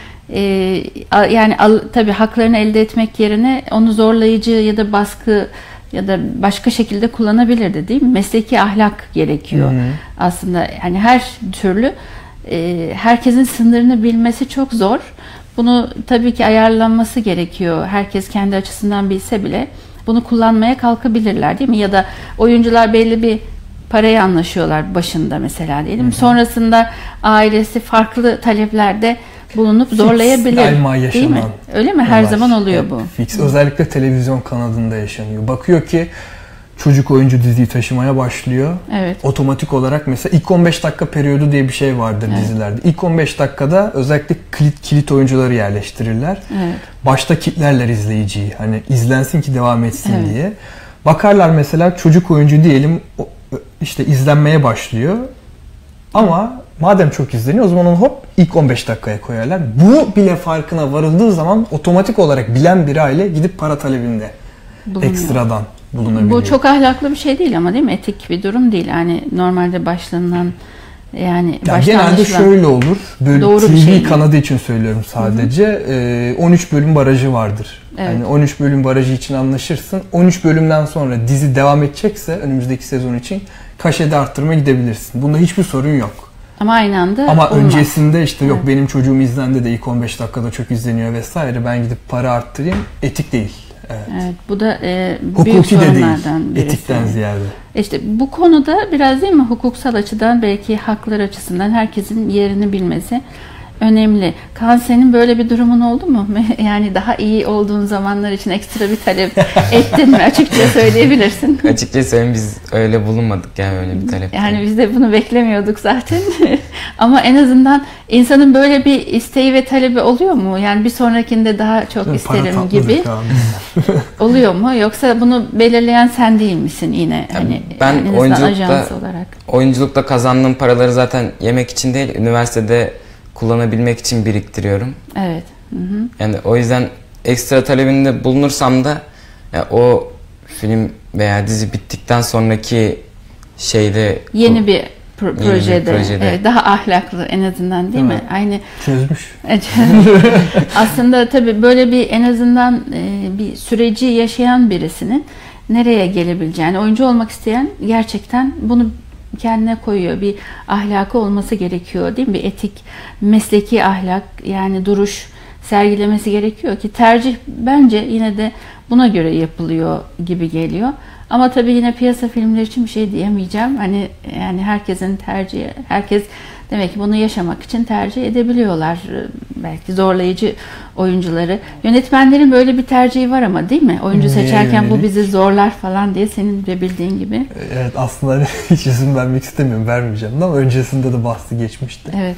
Yani tabii haklarını elde etmek yerine onu zorlayıcı ya da baskı ya da başka şekilde kullanabilirdi değil mi? Mesleki ahlak gerekiyor aslında. Yani her türlü herkesin sınırını bilmesi çok zor. Bunu tabii ki ayarlanması gerekiyor. Herkes kendi açısından bilse bile bunu kullanmaya kalkabilirler değil mi? Ya da oyuncular belli bir paraya anlaşıyorlar başında mesela diyelim. Sonrasında ailesi farklı taleplerde bulunup zorlayabilir. Değil mi? Öyle mi? Her zaman oluyor bu. Fix. Özellikle televizyon kanadında yaşanıyor. Bakıyor ki çocuk oyuncu diziyi taşımaya başlıyor. Evet. Otomatik olarak mesela ilk 15 dakika periyodu diye bir şey vardır dizilerde. İlk 15 dakikada özellikle kilit oyuncuları yerleştirirler. Evet. Başta kitlerler izleyiciyi. Hani izlensin ki devam etsin diye. Bakarlar mesela çocuk oyuncu diyelim işte izlenmeye başlıyor. Ama madem çok izleniyor, o zaman onu hop ilk 15 dakikaya koyarlar. Bu bile farkına varıldığı zaman otomatik olarak bilen bir aile gidip para talebinde ekstradan bulunabiliyor. Bu çok ahlaklı bir şey değil ama değil mi? Etik bir durum değil. Yani normalde başlanılan yani genelde şöyle olur. Böyle doğru TV şey kanadı için söylüyorum sadece. 13 bölüm barajı vardır. Evet. Yani 13 bölüm barajı için anlaşırsın. 13 bölümden sonra dizi devam edecekse önümüzdeki sezon için kaşede arttırma gidebilirsin. Bunda hiçbir sorun yok. Ama aynı anda ama olmaz. Öncesinde işte yok benim çocuğum izlendi de ilk 15 dakikada çok izleniyor vesaire, ben gidip para arttırayım, etik değil. Evet, bu da büyük hukuki de sorunlardan birisi. Etikten ziyade. İşte bu konuda biraz değil mi hukuksal açıdan, belki haklar açısından herkesin yerini bilmesi önemli. Kaan, senin böyle bir durumun oldu mu? Yani daha iyi olduğun zamanlar için ekstra bir talep ettin mi? Açıkça söyleyebilirsin. Açıkça söyleyeyim, biz öyle bulunmadık yani öyle bir talep. Yani biz de bunu beklemiyorduk zaten. Ama en azından insanın böyle bir isteği ve talebi oluyor mu? Yani bir sonrakinde daha çok isterim gibi. Oluyor mu? Yoksa bunu belirleyen sen değil misin yine? Hani ben yani oyunculukta kazandığım paraları zaten yemek için değil, üniversitede kullanabilmek için biriktiriyorum. Evet. Hı-hı. Yani o yüzden ekstra talebinde bulunursam da ya o film veya dizi bittikten sonraki şeyde yeni bir projede. Evet, daha ahlaklı en azından değil mi? Aynı çözmüş. Aslında tabii böyle bir en azından bir süreci yaşayan birisinin nereye gelebileceğini, oyuncu olmak isteyen gerçekten bunu kendine koyuyor. Bir ahlakı olması gerekiyor değil mi? Bir etik, mesleki ahlak, yani duruş sergilemesi gerekiyor ki tercih bence yine de buna göre yapılıyor gibi geliyor. Ama tabii yine piyasa filmleri için bir şey diyemeyeceğim. Hani yani herkesin tercihi, herkes demek ki bunu yaşamak için tercih edebiliyorlar. Belki zorlayıcı oyuncuları. Yönetmenlerin böyle bir tercihi var ama değil mi? Oyuncu seçerken bu bizi zorlar falan diye, senin de bildiğin gibi. Evet, aslında hiç isim vermek istemiyorum, vermeyeceğim ama öncesinde de bahsi geçmişti. Evet.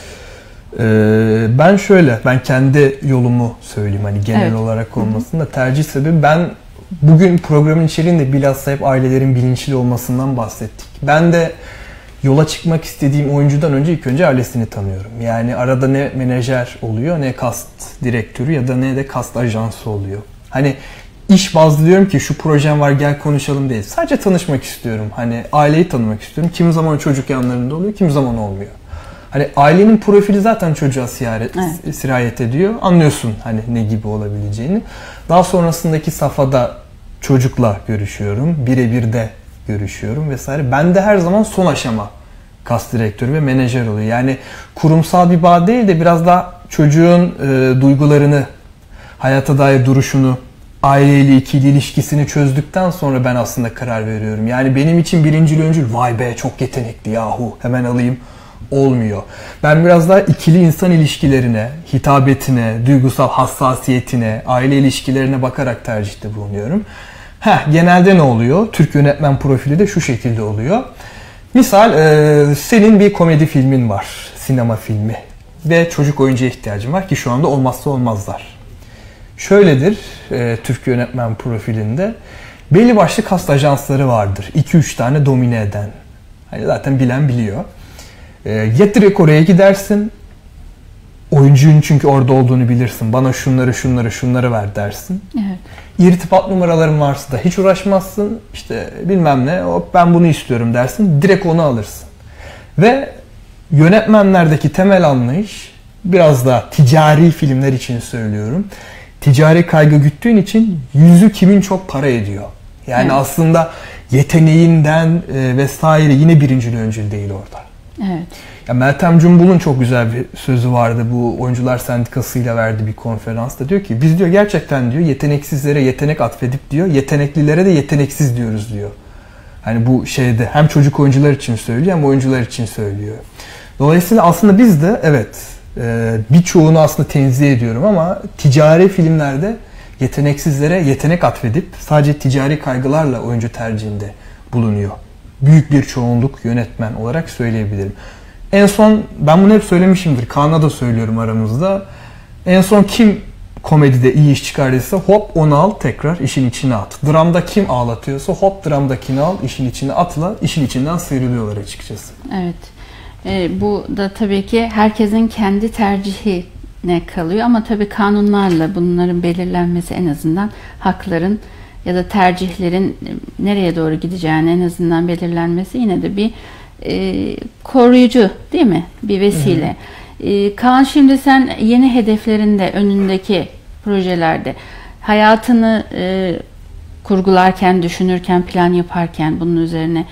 Ben kendi yolumu söyleyeyim, hani genel olarak olmasında tercih sebebi, ben bugün programın içeriğinde bilhassa hep ailelerin bilinçli olmasından bahsettik. Ben de yola çıkmak istediğim oyuncudan önce ilk önce ailesini tanıyorum. Yani arada ne menajer oluyor, ne cast direktörü ya da ne de cast ajansı oluyor. Hani iş bazlı diyorum ki şu projem var gel konuşalım değil. Sadece tanışmak istiyorum. Hani aileyi tanımak istiyorum. Kimi zaman çocuk yanlarında oluyor, kimi zaman olmuyor. Hani ailenin profili zaten çocuğa sirayet ediyor. Anlıyorsun hani ne gibi olabileceğini. Daha sonrasındaki safhada çocukla görüşüyorum. Birebir de görüşüyorum vesaire. Ben de her zaman son aşama kas direktörü ve menajer oluyor. Yani kurumsal bir bağ değil de biraz daha çocuğun duygularını, hayata dair duruşunu, aileyle ikili ilişkisini çözdükten sonra ben aslında karar veriyorum. Yani benim için birincil öncül vay be çok yetenekli yahu hemen alayım olmuyor. Ben biraz daha ikili insan ilişkilerine, hitabetine, duygusal hassasiyetine, aile ilişkilerine bakarak tercihte bulunuyorum. Genelde ne oluyor? Türk yönetmen profili de şu şekilde oluyor. Misal senin bir komedi filmin var, sinema filmi ve çocuk oyuncuya ihtiyacın var ki şu anda olmazsa olmazlar. Şöyledir Türk yönetmen profilinde belli başlı kast ajansları vardır. 2-3 tane domine eden. Hani zaten bilen biliyor. Ya direkt oraya gidersin. Oyuncunun çünkü orada olduğunu bilirsin. Bana şunları ver dersin. Evet. İrtibat numaraların varsa da hiç uğraşmazsın. İşte bilmem ne, hop ben bunu istiyorum dersin. Direkt onu alırsın. Ve yönetmenlerdeki temel anlayış biraz da ticari filmler için söylüyorum. Ticari kaygı güttüğün için yüzü kimin çok para ediyor. Yani evet. Aslında yeteneğinden vesaire yine birincil öncül değil orada. Evet. Ya Meltem Cumbul'un çok güzel bir sözü vardı. Bu Oyuncular Sendikası'yla verdiği bir konferansta. Diyor ki biz diyor gerçekten diyor yeteneksizlere yetenek atfedip diyor yeteneklilere de yeteneksiz diyoruz diyor. Hani bu şeyde hem çocuk oyuncular için söylüyor hem oyuncular için söylüyor. Dolayısıyla aslında biz de evet birçoğunu aslında tenzih ediyorum ama ticari filmlerde yeteneksizlere yetenek atfedip sadece ticari kaygılarla oyuncu tercihinde bulunuyor. Büyük bir çoğunluk yönetmen olarak söyleyebilirim. En son, ben bunu hep söylemişimdir, Kaan'a da söylüyorum aramızda. En son kim komedide iyi iş çıkardıysa hop onu al tekrar işin içine at. Dramda kim ağlatıyorsa hop dramdakini al işin içine atla, işin içinden sıyrılıyorlar açıkçası. Evet. Bu da tabii ki herkesin kendi tercihine kalıyor ama tabii kanunlarla bunların belirlenmesi en azından hakların ya da tercihlerin nereye doğru gideceğini en azından belirlenmesi yine de bir koruyucu değil mi? Bir vesile. Kaan şimdi sen yeni hedeflerinde önündeki projelerde hayatını kurgularken, düşünürken, plan yaparken bunun üzerine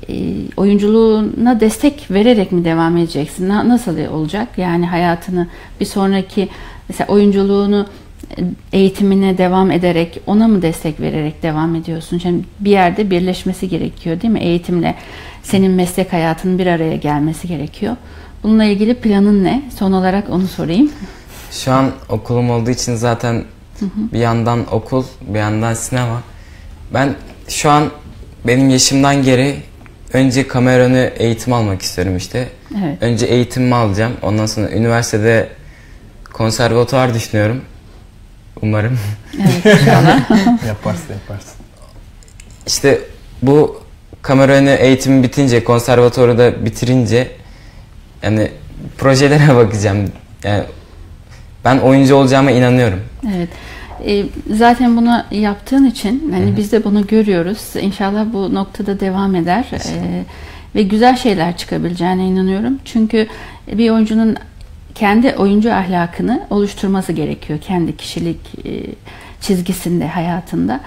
oyunculuğuna destek vererek mi devam edeceksin? Nasıl olacak? Yani hayatını bir sonraki mesela oyunculuğunu eğitimine devam ederek ona mı destek vererek devam ediyorsun? Şimdi bir yerde birleşmesi gerekiyor değil mi? Eğitimle senin meslek hayatının bir araya gelmesi gerekiyor. Bununla ilgili planın ne? Son olarak onu sorayım. Şu an okulum olduğu için zaten bir yandan okul, bir yandan sinema. Ben şu an benim yaşımdan geri önce kamera önü eğitim almak istiyorum işte. Evet. Önce eğitimimi alacağım. Ondan sonra üniversitede konservatuvar düşünüyorum. Umarım. Evet, inşallah. Yaparsın. İşte bu kamera önü eğitimi bitince, konservatuvarı da bitirince yani projelere bakacağım. Yani ben oyuncu olacağıma inanıyorum. Evet. Zaten bunu yaptığın için hani biz de bunu görüyoruz. İnşallah bu noktada devam eder. Ve güzel şeyler çıkabileceğine inanıyorum. Çünkü bir oyuncunun kendi oyuncu ahlakını oluşturması gerekiyor. Kendi kişilik çizgisinde, hayatında.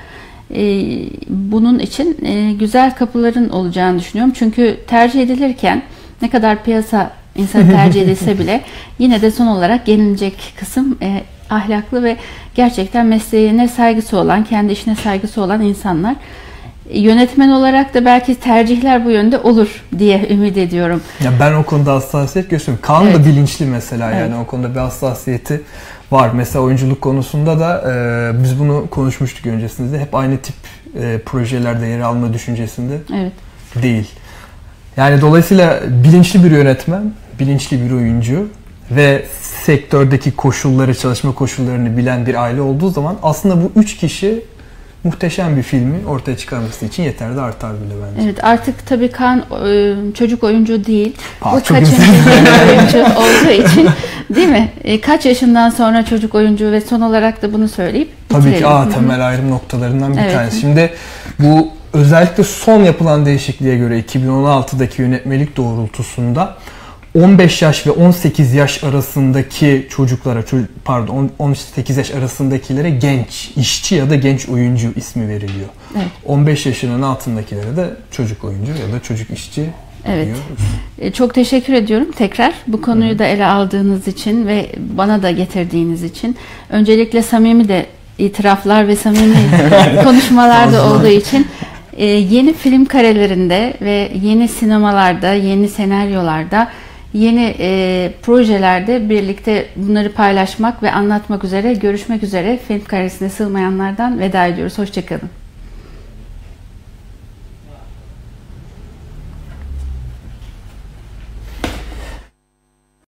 Bunun için güzel kapıların olacağını düşünüyorum. Çünkü tercih edilirken ne kadar piyasa insan tercih edilse bile yine de son olarak gelinecek kısım ahlaklı ve gerçekten mesleğine saygısı olan, kendi işine saygısı olan insanlar. Yönetmen olarak da belki tercihler bu yönde olur diye ümit ediyorum. Ya ben o konuda hassasiyet gösteriyorum. Kaan da bilinçli mesela yani o konuda bir hassasiyeti var. Mesela oyunculuk konusunda da biz bunu konuşmuştuk öncesinde. Hep aynı tip projelerde yer alma düşüncesinde değil. Yani dolayısıyla bilinçli bir yönetmen, bilinçli bir oyuncu ve sektördeki koşulları, çalışma koşullarını bilen bir aile olduğu zaman aslında bu üç kişi muhteşem bir filmi ortaya çıkarması için yeter de artar bile bence. Evet, artık tabii Kaan çocuk oyuncu değil. Bu çok kaçıncı genç oyuncu olduğu için, değil mi? Kaç yaşından sonra çocuk oyuncu ve son olarak da bunu söyleyip Tabii bitirelim. ki temel ayrım noktalarından bir Evet. tanesi. Şimdi bu özellikle son yapılan değişikliğe göre 2016'daki yönetmelik doğrultusunda 15 yaş ve 18 yaş arasındaki çocuklara, 18 yaş arasındakilere genç işçi ya da genç oyuncu ismi veriliyor. Evet. 15 yaşının altındakilere de çocuk oyuncu ya da çocuk işçi Evet. diyoruz. Çok teşekkür ediyorum tekrar bu konuyu da ele aldığınız için ve bana da getirdiğiniz için. Öncelikle samimi de itiraflar ve samimi konuşmalar da olduğu için yeni film karelerinde ve yeni sinemalarda, yeni senaryolarda, yeni projelerde birlikte bunları paylaşmak ve anlatmak üzere, görüşmek üzere. Film karesine sığmayanlardan veda ediyoruz. Hoşçakalın.